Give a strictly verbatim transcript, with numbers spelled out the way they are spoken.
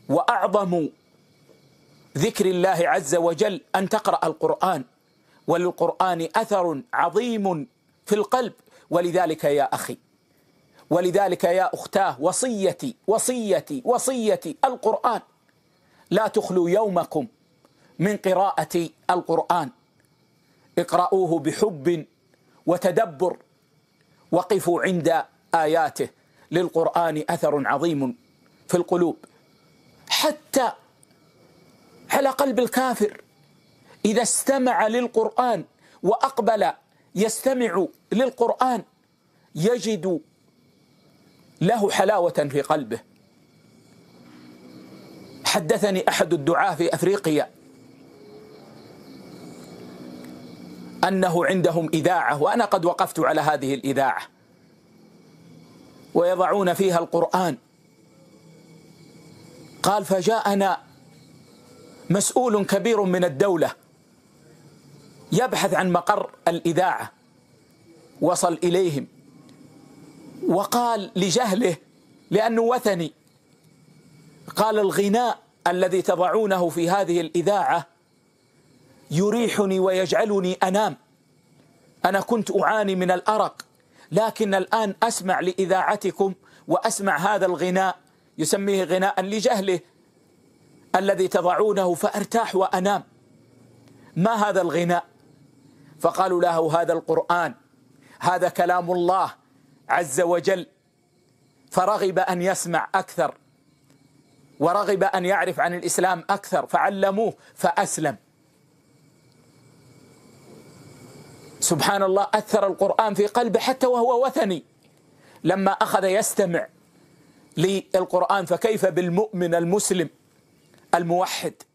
وأعظم ذكر الله عز وجل أن تقرأ القرآن، وللقرآن أثر عظيم في القلب. ولذلك يا أخي، ولذلك يا أختاه، وصيتي وصيتي وصيتي القرآن. لا تخلوا يومكم من قراءة القرآن، اقرأوه بحب وتدبر، وقفوا عند آياته. للقرآن أثر عظيم في القلوب، حتى على قلب الكافر إذا استمع للقرآن وأقبل يستمع للقرآن يجد له حلاوة في قلبه. حدثني أحد الدعاة في أفريقيا أنه عندهم إذاعة، وأنا قد وقفت على هذه الإذاعة، ويضعون فيها القرآن. قال: فجاءنا مسؤول كبير من الدولة يبحث عن مقر الإذاعة، وصل إليهم وقال لجهله لأنه وثني، قال: الغناء الذي تضعونه في هذه الإذاعة يريحني ويجعلني أنام. أنا كنت أعاني من الأرق، لكن الآن أسمع لإذاعتكم وأسمع هذا الغناء، يسميه غناء لجهله، الذي تضعونه فأرتاح وأنام. ما هذا الغناء؟ فقالوا له: هذا القرآن، هذا كلام الله عز وجل. فرغب أن يسمع أكثر، ورغب أن يعرف عن الإسلام أكثر، فعلموه فأسلم. سبحان الله، أثر القرآن في قلبه حتى وهو وثني لما أخذ يستمع للقرآن. فكيف بالمؤمن المسلم الموحد؟